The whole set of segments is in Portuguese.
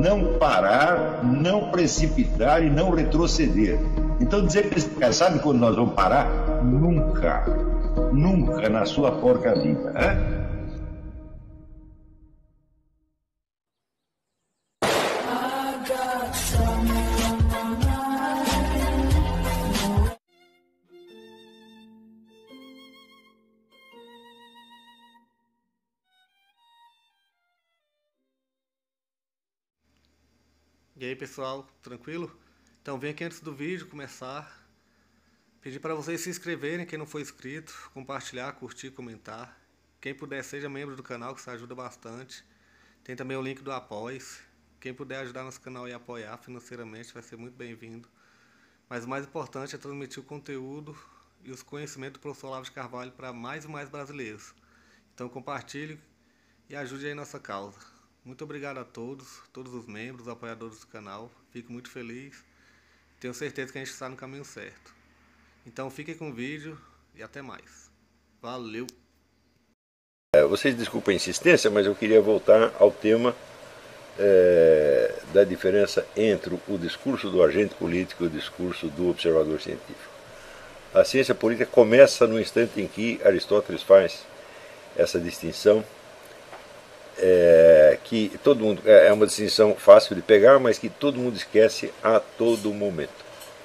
não parar, não precipitar e não retroceder. Então dizer que esse cara sabe quando nós vamos parar? Nunca. Nunca na sua porca vida. Né? E aí pessoal, tranquilo? Então vem aqui antes do vídeo começar, pedir para vocês se inscreverem, quem não for inscrito, compartilhar, curtir, comentar. Quem puder seja membro do canal, que isso ajuda bastante. Tem também o link do Apoia-se. Quem puder ajudar nosso canal e apoiar financeiramente vai ser muito bem-vindo. Mas o mais importante é transmitir o conteúdo e os conhecimentos do professor Olavo de Carvalho para mais e mais brasileiros. Então compartilhe e ajude aí nossa causa. Muito obrigado a todos os membros, apoiadores do canal. Fico muito feliz. Tenho certeza que a gente está no caminho certo. Então fiquem com o vídeo e até mais. Valeu! Vocês desculpem a insistência, mas eu queria voltar ao tema da diferença entre o discurso do agente político e o discurso do observador científico. A ciência política começa no instante em que Aristóteles faz essa distinção, que todo mundo, é uma distinção fácil de pegar, mas que todo mundo esquece a todo momento.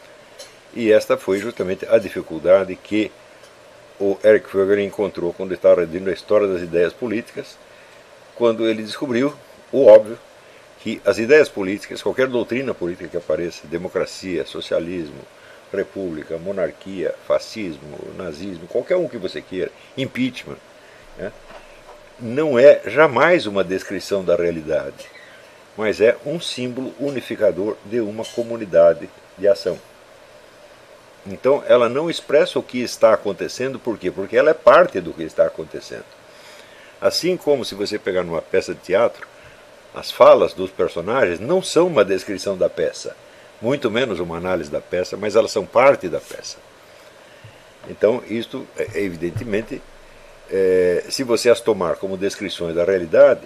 E esta foi justamente a dificuldade que o Eric Fögel encontrou quando estava redigindo a História das Ideias Políticas, quando ele descobriu o óbvio, que as ideias políticas, qualquer doutrina política que apareça, democracia, socialismo, república, monarquia, fascismo, nazismo, qualquer um que você queira, impeachment, né, não é jamais uma descrição da realidade, mas é um símbolo unificador de uma comunidade de ação. Então ela não expressa o que está acontecendo, por quê? Porque ela é parte do que está acontecendo. Assim como se você pegar numa peça de teatro, as falas dos personagens não são uma descrição da peça, muito menos uma análise da peça, mas elas são parte da peça. Então isto, evidentemente, se você as tomar como descrições da realidade,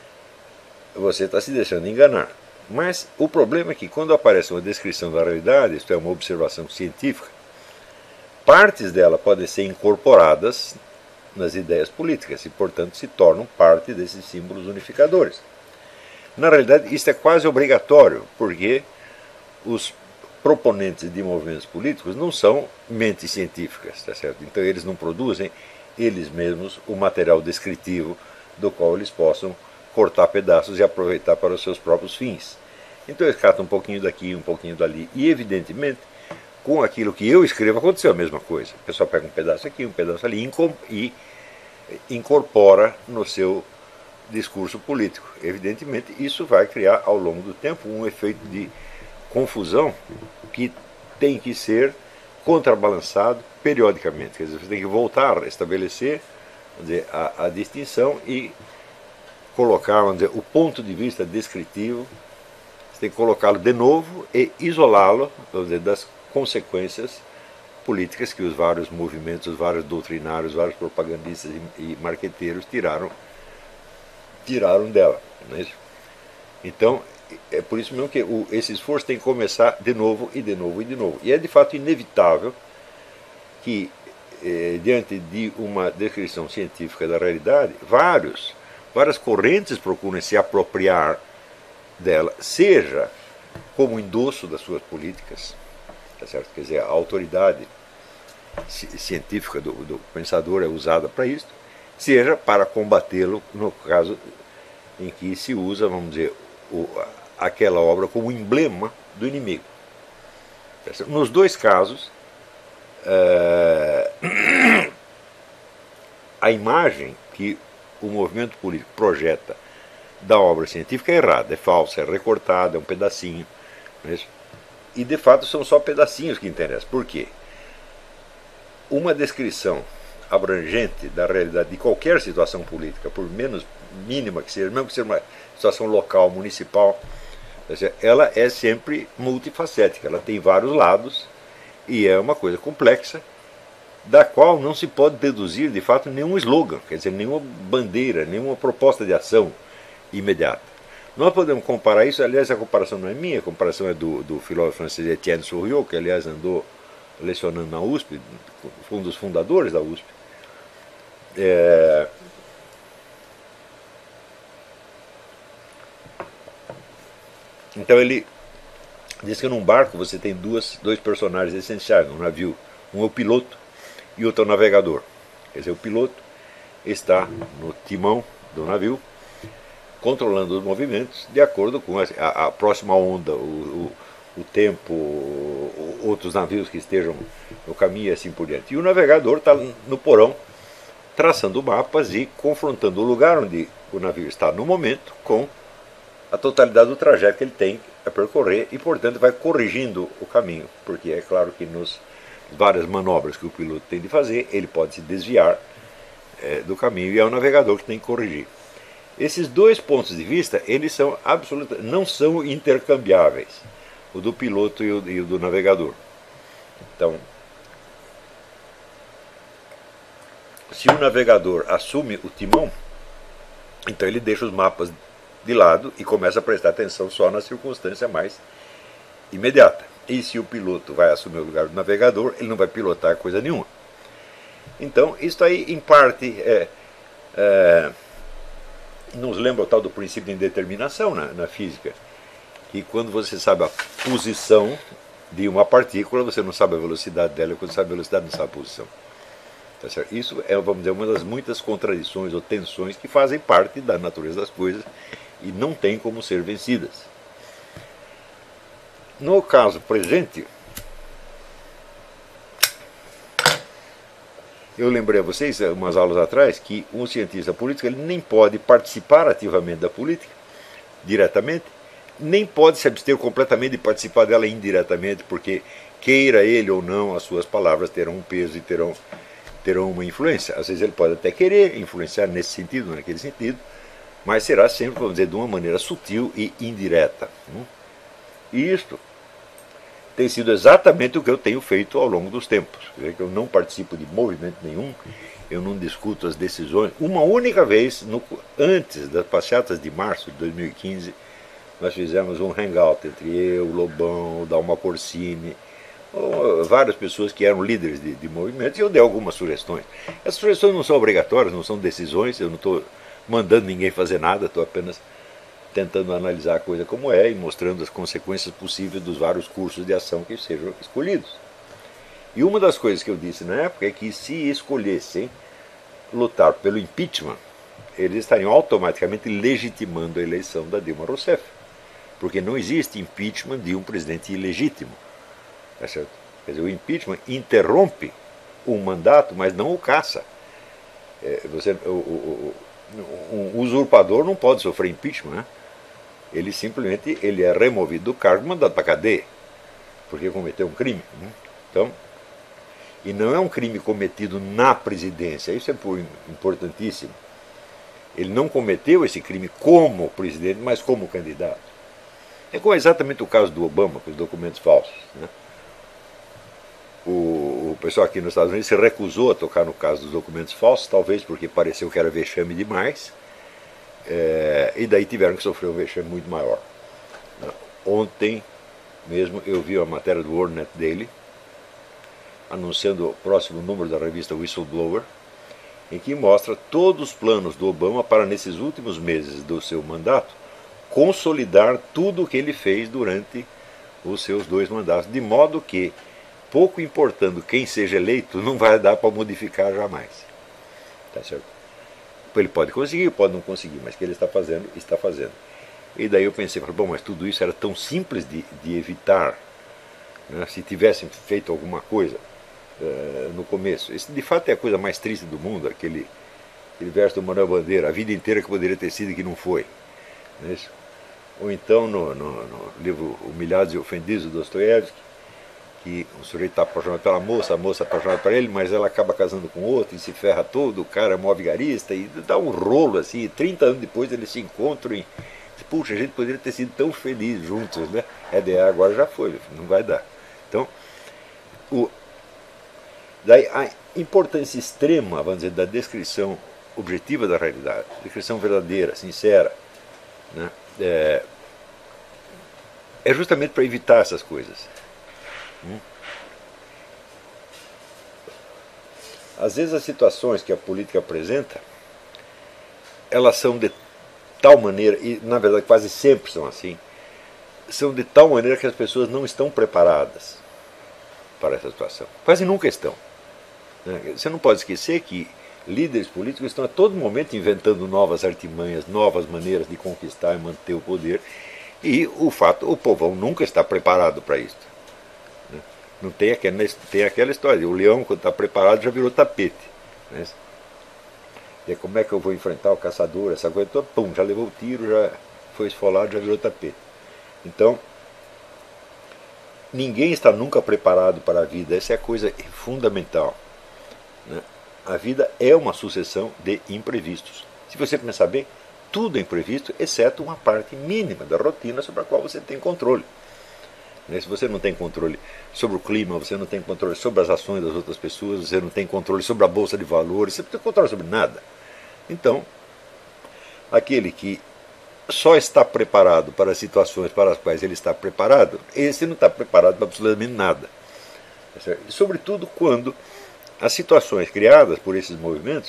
você está se deixando enganar. Mas o problema é que quando aparece uma descrição da realidade, isto é, uma observação científica, partes dela podem ser incorporadas nas ideias políticas e, portanto, se tornam parte desses símbolos unificadores. Na realidade, isso é quase obrigatório, porque os proponentes de movimentos políticos não são mentes científicas, tá certo? Então eles não produzem eles mesmos o material descritivo do qual eles possam cortar pedaços e aproveitar para os seus próprios fins. Então eles catam um pouquinho daqui, um pouquinho dali, e evidentemente com aquilo que eu escrevo aconteceu a mesma coisa. O pessoal pega um pedaço aqui, um pedaço ali e incorpora no seu discurso político. Evidentemente isso vai criar ao longo do tempo um efeito de confusão que tem que ser contrabalançado periodicamente. Quer dizer, você tem que voltar a estabelecer, vamos dizer, a distinção e colocar, vamos dizer, o ponto de vista descritivo. Você tem que colocá-lo de novo e isolá-lo, vamos dizer, das consequências políticas que os vários movimentos, os vários doutrinários, os vários propagandistas e marqueteiros tiraram dela. Não é isso? Então, é por isso mesmo que esse esforço tem que começar de novo e de novo e de novo. E é de fato inevitável que, diante de uma descrição científica da realidade, várias correntes procuram se apropriar dela, seja como endosso das suas políticas, tá certo? Quer dizer, a autoridade científica do pensador é usada para isso, seja para combatê-lo no caso em que se usa, vamos dizer, aquela obra como emblema do inimigo. Nos dois casos, a imagem que o movimento político projeta da obra científica é errada, é falsa, é recortada, é um pedacinho. Não é isso? E de fato são só pedacinhos que interessam. Por quê? Uma descrição abrangente da realidade de qualquer situação política, por menos mínima que seja, mesmo que seja uma situação local, municipal, ela é sempre multifacética, ela tem vários lados e é uma coisa complexa, da qual não se pode deduzir de fato nenhum slogan, quer dizer, nenhuma bandeira, nenhuma proposta de ação imediata. Nós podemos comparar isso, aliás, a comparação não é minha, a comparação é do filósofo francês Etienne Souriau, que aliás andou lecionando na USP, foi um dos fundadores da USP. Então ele diz que num barco você tem dois personagens essenciais no navio. Um é o piloto e outro é o navegador. Quer dizer, o piloto está no timão do navio, controlando os movimentos de acordo com a próxima onda, o tempo, outros navios que estejam no caminho e assim por diante. E o navegador está no porão, traçando mapas e confrontando o lugar onde o navio está no momento com a totalidade do trajeto que ele tem a percorrer e, portanto, vai corrigindo o caminho, porque é claro que nas várias manobras que o piloto tem de fazer, ele pode se desviar do caminho e é o navegador que tem que corrigir. Esses dois pontos de vista, eles são não são intercambiáveis, o do piloto e o do navegador. Então, se o navegador assume o timão, então ele deixa os mapas de lado e começa a prestar atenção só na circunstância mais imediata. E se o piloto vai assumir o lugar do navegador, ele não vai pilotar coisa nenhuma. Então, isso aí, em parte, nos lembra o tal do princípio de indeterminação na física, que quando você sabe a posição de uma partícula, você não sabe a velocidade dela, e quando sabe a velocidade, não sabe a posição. Tá certo? Isso é, vamos dizer, uma das muitas contradições ou tensões que fazem parte da natureza das coisas e não tem como ser vencidas. No caso presente, eu lembrei a vocês, umas aulas atrás, que um cientista político ele nem pode participar ativamente da política, diretamente, nem pode se abster completamente de participar dela indiretamente, porque, queira ele ou não, as suas palavras terão um peso e terão uma influência. Às vezes ele pode até querer influenciar nesse sentido, naquele sentido, mas será sempre, vamos dizer, de uma maneira sutil e indireta. E isto tem sido exatamente o que eu tenho feito ao longo dos tempos. Eu não participo de movimento nenhum, eu não discuto as decisões. Uma única vez, antes das passeatas de março de 2015, nós fizemos um hangout entre eu, Lobão, o Dalma Corsini, várias pessoas que eram líderes de movimentos, e eu dei algumas sugestões. Essas sugestões não são obrigatórias, não são decisões, eu não estou mandando ninguém fazer nada, estou apenas tentando analisar a coisa como é e mostrando as consequências possíveis dos vários cursos de ação que sejam escolhidos. E uma das coisas que eu disse na época é que se escolhessem lutar pelo impeachment, eles estariam automaticamente legitimando a eleição da Dilma Rousseff, porque não existe impeachment de um presidente ilegítimo. Tá certo? Quer dizer, o impeachment interrompe um mandato, mas não o caça. Um usurpador não pode sofrer impeachment, né? Ele simplesmente é removido do cargo e mandado para a cadeia, porque cometeu um crime. Então, e não é um crime cometido na presidência, isso é importantíssimo. Ele não cometeu esse crime como presidente, mas como candidato. É como exatamente o caso do Obama, com os documentos falsos, né? O pessoal aqui nos Estados Unidos se recusou a tocar no caso dos documentos falsos, talvez porque pareceu que era vexame demais, e daí tiveram que sofrer um vexame muito maior. Ontem mesmo eu vi a matéria do World Net Daily, anunciando o próximo número da revista Whistleblower, em que mostra todos os planos do Obama para, nesses últimos meses do seu mandato, consolidar tudo o que ele fez durante os seus 2 mandatos, de modo que, pouco importando quem seja eleito, não vai dar para modificar jamais. Tá certo? Ele pode conseguir, pode não conseguir, mas o que ele está fazendo, está fazendo. E daí eu pensei, bom, mas tudo isso era tão simples de evitar, né? Se tivessem feito alguma coisa no começo. Isso de fato é a coisa mais triste do mundo, aquele verso do Manuel Bandeira, a vida inteira que poderia ter sido e que não foi. Não é isso? Ou então no livro Humilhados e Ofendidos, do Dostoiévski, que o sujeito está apaixonado pela moça, a moça é apaixonada por ele, mas ela acaba casando com outro e se ferra todo, o cara é mó vigarista e dá um rolo assim, e 30 anos depois eles se encontram e puxa, a gente poderia ter sido tão feliz juntos, né? Agora já foi, não vai dar. Então, daí a importância extrema, vamos dizer, da descrição objetiva da realidade, descrição verdadeira, sincera, né? é justamente para evitar essas coisas. Às vezes as situações que a política apresenta, elas são de tal maneira, e na verdade quase sempre são assim, são de tal maneira que as pessoas não estão preparadas para essa situação. Quase nunca estão. Você não pode esquecer que líderes políticos estão a todo momento inventando novas artimanhas, novas maneiras de conquistar e manter o poder, e o povão nunca está preparado para isso. Não tem aquela história, o leão quando está preparado já virou tapete. Né? E como é que eu vou enfrentar o caçador, essa coisa toda, pum, já levou o tiro, já foi esfolado, já virou tapete. Então, ninguém está nunca preparado para a vida, essa é a coisa fundamental. Né? A vida é uma sucessão de imprevistos. Se você pensar bem, tudo é imprevisto, exceto uma parte mínima da rotina sobre a qual você tem controle. Se você não tem controle sobre o clima, você não tem controle sobre as ações das outras pessoas, você não tem controle sobre a bolsa de valores, você não tem controle sobre nada. Então, aquele que só está preparado para as situações para as quais ele está preparado, esse não está preparado para absolutamente nada. E, sobretudo quando as situações criadas por esses movimentos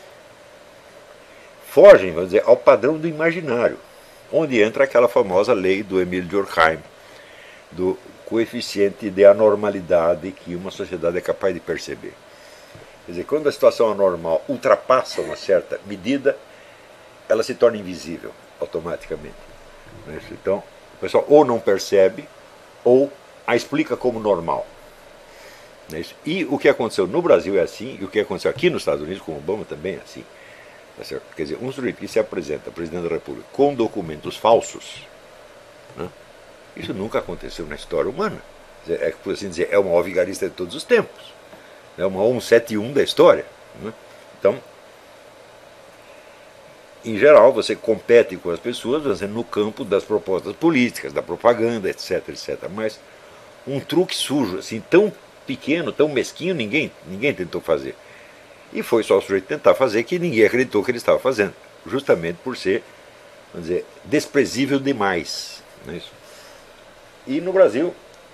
fogem, vamos dizer, ao padrão do imaginário, onde entra aquela famosa lei do Emile Durkheim, do coeficiente de anormalidade que uma sociedade é capaz de perceber. Quer dizer, quando a situação anormal ultrapassa uma certa medida, ela se torna invisível automaticamente. Então, o pessoal ou não percebe, ou a explica como normal. E o que aconteceu no Brasil é assim, e o que aconteceu aqui nos Estados Unidos com Obama também é assim. Quer dizer, um sujeito que se apresenta presidente da República com documentos falsos, né? Isso nunca aconteceu na história humana. Por assim dizer, é o maior vigarista de todos os tempos. É o maior 171 da história. Né? Então, em geral, você compete com as pessoas no campo das propostas políticas, da propaganda, etc, etc. Mas um truque sujo, assim, tão pequeno, tão mesquinho, ninguém tentou fazer. E foi só o sujeito tentar fazer que ninguém acreditou que ele estava fazendo. Justamente por ser, vamos dizer, desprezível demais. Não é isso? E no Brasil,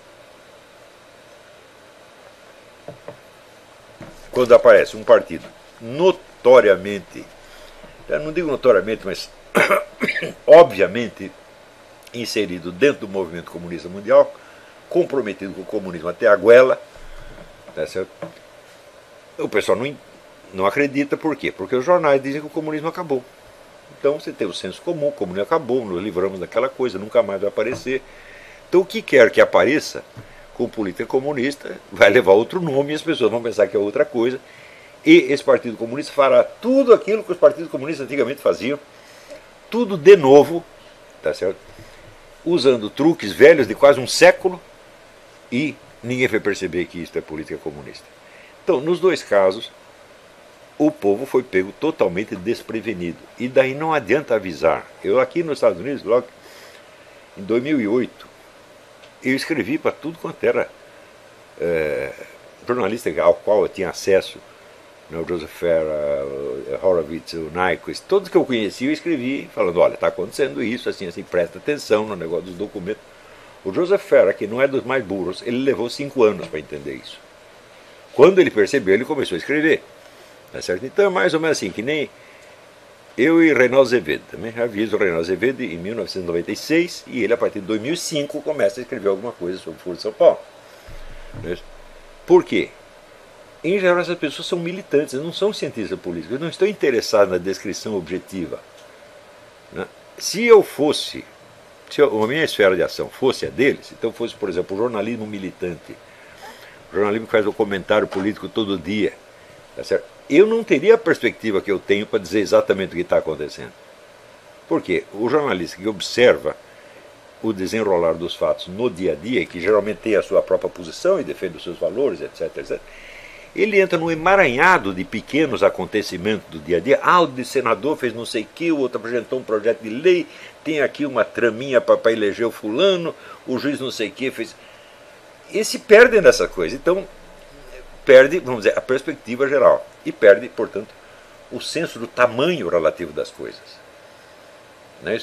quando aparece um partido notoriamente, eu não digo notoriamente, mas obviamente inserido dentro do movimento comunista mundial, comprometido com o comunismo até a goela, tá certo? O pessoal não acredita, por quê? Porque os jornais dizem que o comunismo acabou. Então você tem o senso comum, o comunismo acabou, nos livramos daquela coisa, nunca mais vai aparecer. Então o que quer que apareça com política comunista vai levar outro nome e as pessoas vão pensar que é outra coisa. E esse Partido Comunista fará tudo aquilo que os partidos comunistas antigamente faziam, tudo de novo, tá certo? Usando truques velhos de quase um século, e ninguém vai perceber que isso é política comunista. Então, nos dois casos, o povo foi pego totalmente desprevenido. E daí não adianta avisar. Eu aqui nos Estados Unidos, logo em 2008, eu escrevi para tudo quanto era jornalista ao qual eu tinha acesso, o Joseph Farah, o Horowitz, o Nyquist, todos que eu conhecia, eu escrevi falando, olha, está acontecendo isso, assim, presta atenção no negócio dos documentos. O Joseph Farah, que não é dos mais burros, ele levou 5 anos para entender isso. Quando ele percebeu, ele começou a escrever. Tá certo? Então é mais ou menos assim, que nem eu e Reinaldo Azevedo. Também aviso o Reinaldo Azevedo em 1996, e ele, a partir de 2005, começa a escrever alguma coisa sobre o Foro de São Paulo. Por quê? Em geral, essas pessoas são militantes, não são cientistas políticos, não estão interessados na descrição objetiva. Né? Se a minha esfera de ação fosse a deles, então fosse, por exemplo, o jornalismo militante, o jornalismo que faz o comentário político todo dia, tá certo? Eu não teria a perspectiva que eu tenho para dizer exatamente o que está acontecendo. Por quê? O jornalista que observa o desenrolar dos fatos no dia a dia, que geralmente tem a sua própria posição e defende os seus valores, etc, etc, ele entra num emaranhado de pequenos acontecimentos do dia a dia. O senador fez não sei o que, o outro apresentou um projeto de lei, tem aqui uma traminha para eleger o fulano, o juiz não sei o que fez. E se perdem dessa coisa. Então, perde, vamos dizer, a perspectiva geral. E perde, portanto, o senso do tamanho relativo das coisas. Não é isso?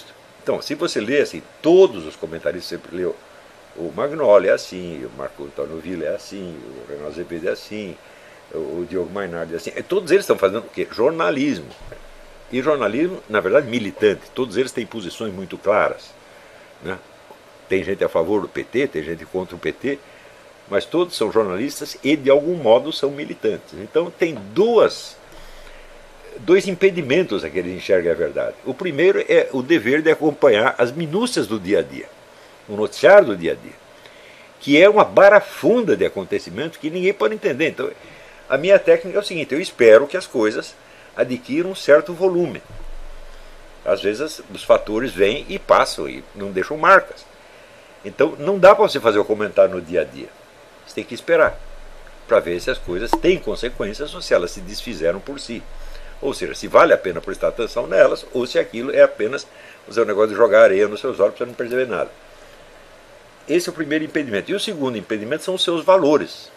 Então, se você lê assim, todos os comentaristas sempre leu, o Magnoli é assim, o Marco Antônio Villa é assim, o Renato Azevedo é assim, o Diogo Mainardi é assim. E todos eles estão fazendo o quê? Jornalismo. E jornalismo, na verdade, militante. Todos eles têm posições muito claras, né? Tem gente a favor do PT, tem gente contra o PT, mas todos são jornalistas e, de algum modo, são militantes. Então, tem dois impedimentos a que eles enxerguem a verdade. O primeiro é o dever de acompanhar as minúcias do dia a dia, o noticiário do dia a dia, que é uma barafunda de acontecimentos que ninguém pode entender. Então, a minha técnica é o seguinte: eu espero que as coisas adquiram um certo volume. Às vezes os fatores vêm e passam e não deixam marcas. Então não dá para você fazer o comentário no dia a dia. Você tem que esperar para ver se as coisas têm consequências ou se elas se desfizeram por si. Ou seja, se vale a pena prestar atenção nelas ou se aquilo é apenas o seu negócio de jogar areia nos seus olhos para você não perceber nada. Esse é o primeiro impedimento. E o segundo impedimento são os seus valores.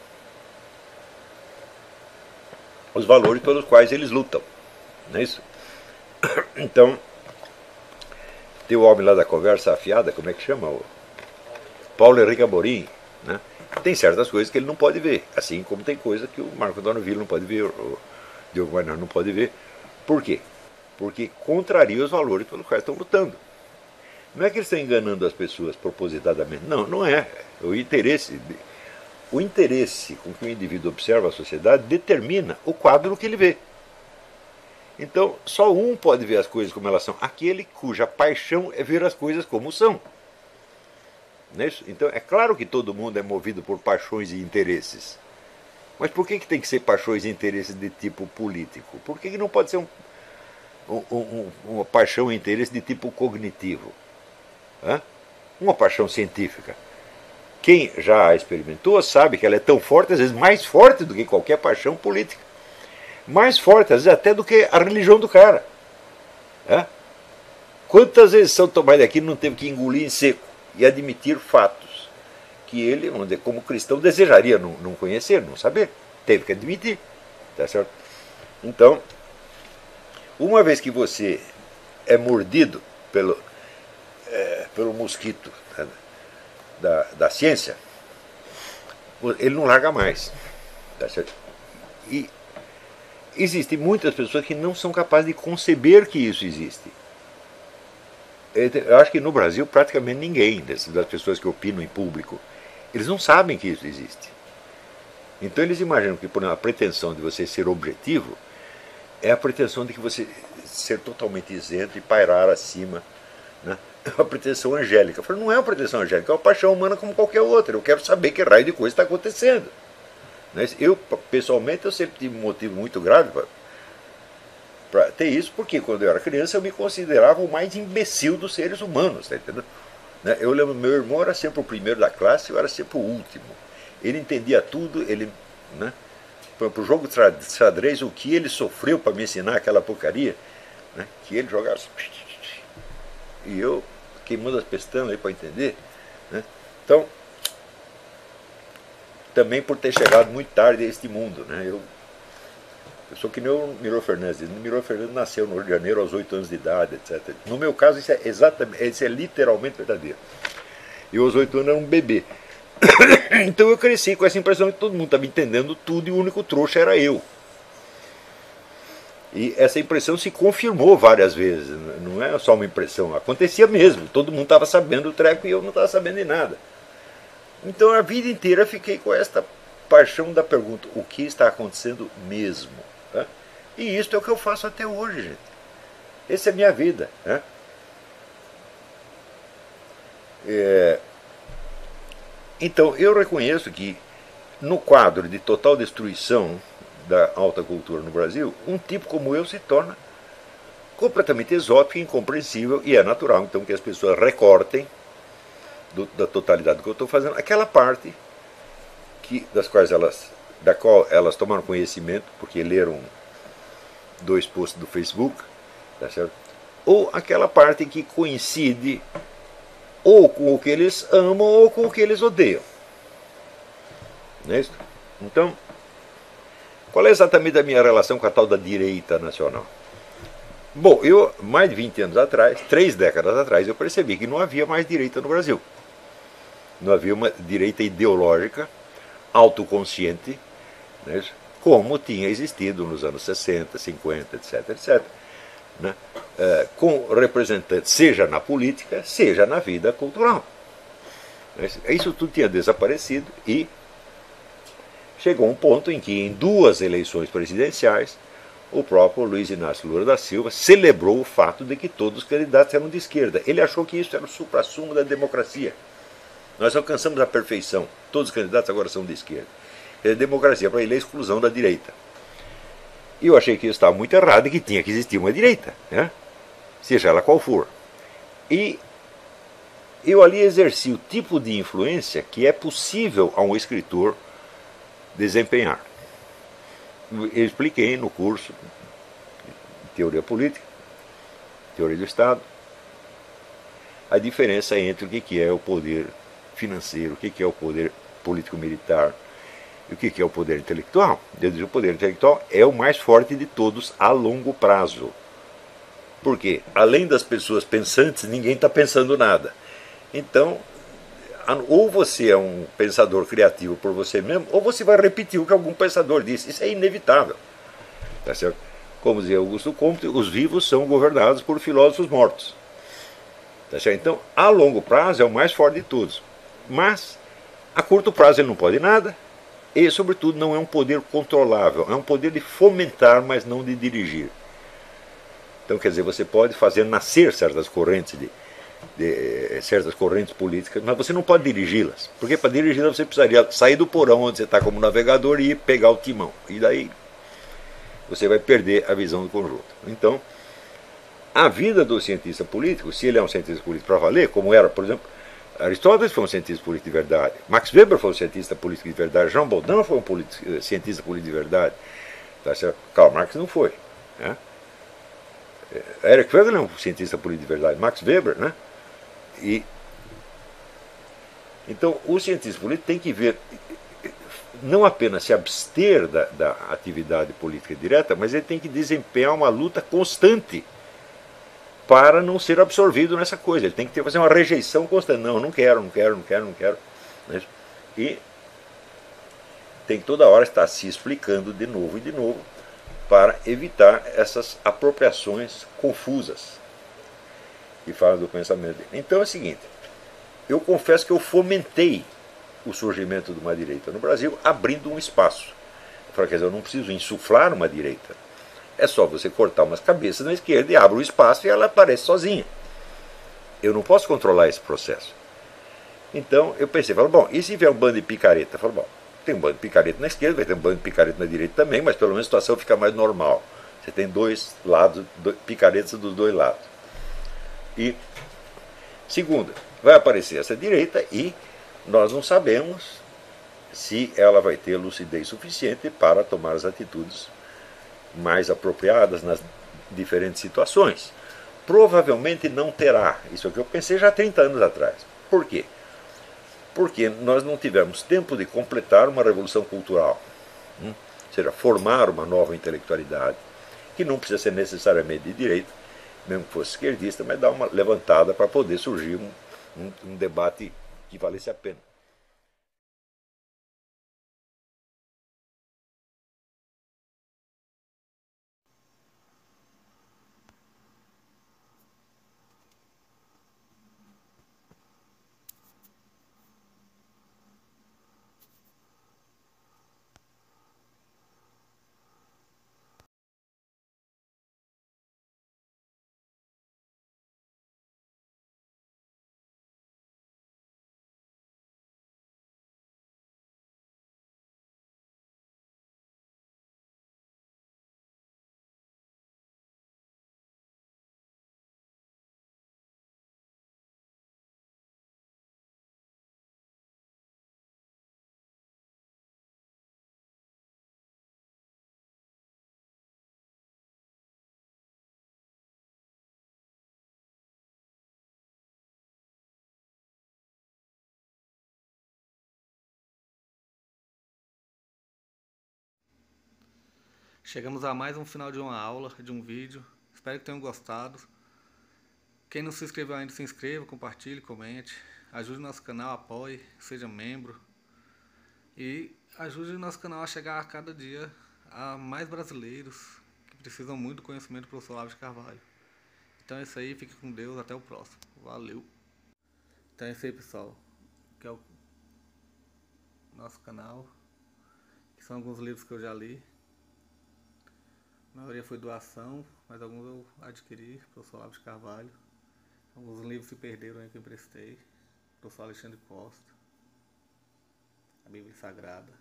Os valores pelos quais eles lutam. Não é isso? Então, tem o homem lá da conversa afiada, como é que chama? O Paulo Henrique Amorim, né? Tem certas coisas que ele não pode ver, assim como tem coisas que o Marco Antônio Villa não pode ver, o Diogo Mainardi não pode ver. Por quê? Porque contraria os valores pelos quais estão lutando. Não é que eles estão enganando as pessoas propositadamente, não, não é. O interesse com que o indivíduo observa a sociedade determina o quadro que ele vê. Então, só um pode ver as coisas como elas são, aquele cuja paixão é ver as coisas como são. Não é isso? Então, é claro que todo mundo é movido por paixões e interesses. Mas por que tem que ser paixões e interesses de tipo político? Por que não pode ser uma paixão e interesse de tipo cognitivo? Uma paixão científica. Quem já a experimentou sabe que ela é tão forte, às vezes mais forte do que qualquer paixão política. Mais forte, às vezes até do que a religião do cara. Quantas vezes São Tomás de Aquino não teve que engolir em seco e admitir fatos que ele, vamos dizer, como cristão, desejaria não conhecer, não saber? Teve que admitir. Tá certo? Então, uma vez que você é mordido pelo mosquito da ciência, ele não larga mais. Tá certo? E existem muitas pessoas que não são capazes de conceber que isso existe. Eu acho que no Brasil praticamente ninguém das pessoas que opinam em público, eles não sabem que isso existe. Então eles imaginam que, por exemplo, a pretensão de você ser objetivo é a pretensão de que você ser totalmente isento e pairar acima, né? É uma pretensão angélica. Eu falo, não é uma pretensão angélica, é uma paixão humana como qualquer outra. Eu quero saber que raio de coisa está acontecendo. Eu, pessoalmente, eu sempre tive um motivo muito grave para ter isso, porque quando eu era criança eu me considerava o mais imbecil dos seres humanos, tá entendendo? Eu lembro, meu irmão era sempre o primeiro da classe, eu era sempre o último. Ele entendia tudo, para o jogo de xadrez, o que ele sofreu para me ensinar aquela porcaria, né? Que ele jogava assim, e eu queimando as pestanas para entender, né? Então, também por ter chegado muito tarde a este mundo, né? Eu sou que nem o Milor Fernandes. O Milor Fernandes nasceu no Rio de Janeiro aos 8 anos de idade, etc. No meu caso, isso é literalmente verdadeiro. Eu aos 8 anos era um bebê. Então eu cresci com essa impressão que todo mundo estava entendendo tudo e o único trouxa era eu. E essa impressão se confirmou várias vezes. Não é só uma impressão, acontecia mesmo. Todo mundo estava sabendo o treco e eu não estava sabendo de nada. Então a vida inteira fiquei com esta paixão da pergunta: o que está acontecendo mesmo? E isso é o que eu faço até hoje, gente. Essa é a minha vida. Então eu reconheço que no quadro de total destruição da alta cultura no Brasil, um tipo como eu se torna completamente exótico e incompreensível, e é natural então que as pessoas recortem da totalidade do que eu estou fazendo aquela parte da qual elas tomaram conhecimento porque leram 2 posts do Facebook, tá certo? Ou aquela parte que coincide ou com o que eles amam ou com o que eles odeiam. Não é isso? Então, qual é exatamente a minha relação com a tal da direita nacional? Bom, eu, mais de 20 anos atrás, 3 décadas atrás, eu percebi que não havia mais direita no Brasil. Não havia uma direita ideológica, autoconsciente, né, como tinha existido nos anos 60, 50, etc, etc. Né, com representantes, seja na política, seja na vida cultural. Isso tudo tinha desaparecido e chegou um ponto em que, em 2 eleições presidenciais, o próprio Luiz Inácio Lula da Silva celebrou o fato de que todos os candidatos eram de esquerda. Ele achou que isso era o suprassumo da democracia. Nós alcançamos a perfeição. Todos os candidatos agora são de esquerda. A democracia para ele é a exclusão da direita. E eu achei que isso estava muito errado e que tinha que existir uma direita, né? Seja ela qual for. E eu ali exerci o tipo de influência que é possível a um escritor desempenhar. Eu expliquei no curso de Teoria Política, Teoria do Estado, a diferença entre o que é o poder financeiro, o que é o poder político-militar e o que é o poder intelectual. O poder intelectual é o mais forte de todos a longo prazo. Porque, além das pessoas pensantes, ninguém está pensando nada. Então, ou você é um pensador criativo por você mesmo, ou você vai repetir o que algum pensador disse. Isso é inevitável. Tá certo? Como dizia Augusto Comte, os vivos são governados por filósofos mortos. Tá certo? Então, a longo prazo é o mais forte de todos. Mas, a curto prazo ele não pode nada, e, sobretudo, não é um poder controlável. É um poder de fomentar, mas não de dirigir. Então, quer dizer, você pode fazer nascer certas correntes certas correntes políticas, mas você não pode dirigi-las. Porque para dirigi-las você precisaria sair do porão onde você está como navegador e pegar o timão. E daí você vai perder a visão do conjunto. Então, a vida do cientista político, se ele é um cientista político para valer, como era, por exemplo, Aristóteles foi um cientista político de verdade, Max Weber foi um cientista político de verdade, Jean Baudin foi um cientista político de verdade, tá certo? Karl Marx não foi. Né? Eric Wegener é um cientista político de verdade, Max Weber, né? Então, o cientista político tem que ver, não apenas se abster da atividade política direta, mas ele tem que desempenhar uma luta constante para não ser absorvido nessa coisa. Ele tem que fazer uma rejeição constante. Não quero. Né? E tem que toda hora estar se explicando de novo e de novo para evitar essas apropriações confusas que falam do pensamento dele. Então é o seguinte, eu confesso que eu fomentei o surgimento de uma direita no Brasil, abrindo um espaço. Eu falei, quer dizer, eu não preciso insuflar uma direita. É só você cortar umas cabeças na esquerda e abre o espaço e ela aparece sozinha. Eu não posso controlar esse processo. Então eu pensei, bom, e se vier um bando de picareta? Eu falei, bom, tem um bando de picareta na esquerda, vai ter um bando de picareta na direita também, mas pelo menos a situação fica mais normal. Você tem dois lados, picaretas dos dois lados. E, segunda, vai aparecer essa direita e nós não sabemos se ela vai ter lucidez suficiente para tomar as atitudes mais apropriadas nas diferentes situações. Provavelmente não terá. Isso é o que eu pensei já há 30 anos atrás. Por quê? Porque nós não tivemos tempo de completar uma revolução cultural. Ou seja, formar uma nova intelectualidade, que não precisa ser necessariamente de direita, mesmo que fosse esquerdista, mas dar uma levantada para poder surgir um debate que valesse a pena. Chegamos a mais um final de uma aula, de um vídeo. Espero que tenham gostado. Quem não se inscreveu ainda, se inscreva, compartilhe, comente. Ajude o nosso canal, apoie, seja membro. E ajude o nosso canal a chegar a cada dia a mais brasileiros que precisam muito do conhecimento do professor Olavo de Carvalho. Então é isso aí, fique com Deus, até o próximo. Valeu! Então é isso aí, pessoal, que é o nosso canal, que são alguns livros que eu já li. A maioria foi doação, mas alguns eu adquiri, professor Olavo de Carvalho. Alguns livros se perderam aí que eu emprestei, professor Alexandre Costa, a Bíblia Sagrada,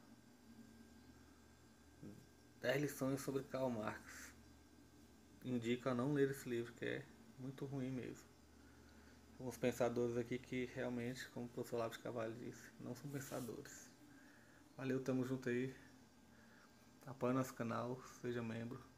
10 lições sobre Karl Marx. Indico a não ler esse livro, que é muito ruim mesmo. Alguns pensadores aqui que realmente, como o professor Olavo de Carvalho disse, não são pensadores. Valeu, tamo junto aí. Apoie nosso canal, seja membro.